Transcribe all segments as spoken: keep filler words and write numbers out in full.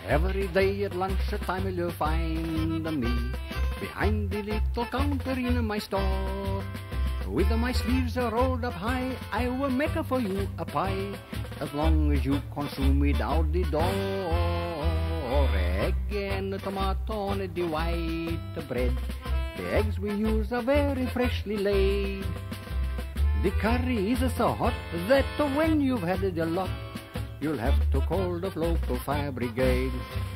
Every day at lunchtime you'll find me behind the little counter in my store. With my sleeves rolled up high, I will make for you a pie, as long as you consume without the door. Egg and a tomato on the white bread. The eggs we use are very freshly laid. The curry is so hot that when you've had it a lot, you'll have to call the local fire brigade.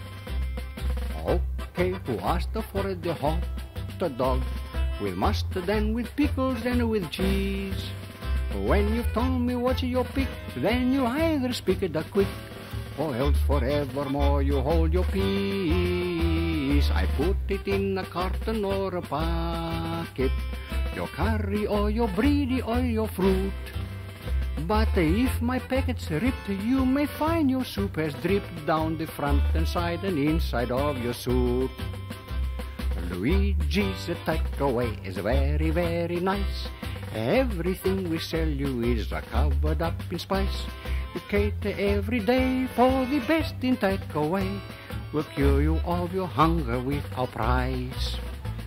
Okay, who asked for the hot dog? With mustard and with pickles and with cheese. When you've told me what's your pick, then you either speak it quick, or else forevermore you hold your peace. I put it in a carton or a pocket, your curry or your breedy or your fruit. But if my packet's ripped, you may find your soup has dripped down the front and side and inside of your suit. Luigi's takeaway is very, very nice. Everything we sell you is covered up in spice. We cater every day for the best in takeaway. We'll cure you of your hunger with our price.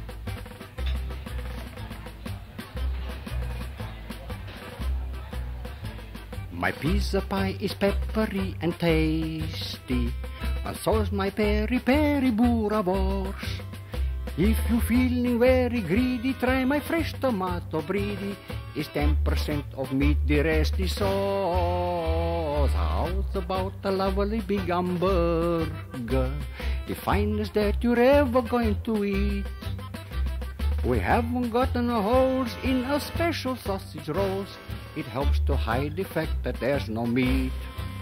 My pizza pie is peppery and tasty, and so's my peri-peri boerewors. If you're feeling very greedy, try my fresh tomato breedy. It's ten percent of meat, the rest is sauce. How's about a lovely big hamburger, the finest that you're ever going to eat? We haven't gotten holes in our special sausage rolls. It helps to hide the fact that there's no meat.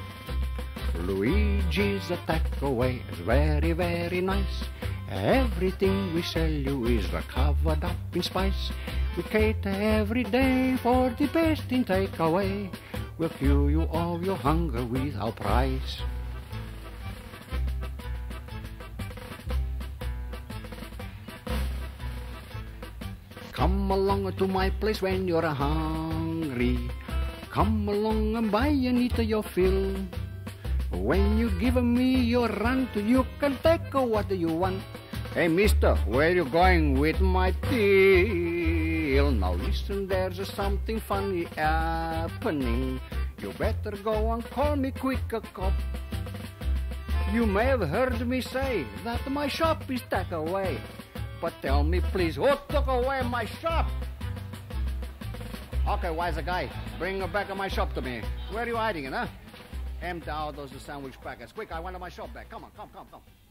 Luigi's takeaway is very, very nice. Everything we sell you is covered up in spice. We cater every day for the best in takeaway. We'll cure you of your hunger with our price. Come along to my place when you're hungry. Come along and buy and eat your fill. When you give me your rent, you can take what you want. Hey, mister, where you going with my till? Now listen, there's something funny happening. You better go and call me quick a cop. You may have heard me say that my shop is taken away. But tell me please, who took away my shop? Okay, wise guy, bring back my shop to me. Where are you hiding it, huh? Empty out those sandwich packets. Quick, I want my shop back. Come on, come, come, come.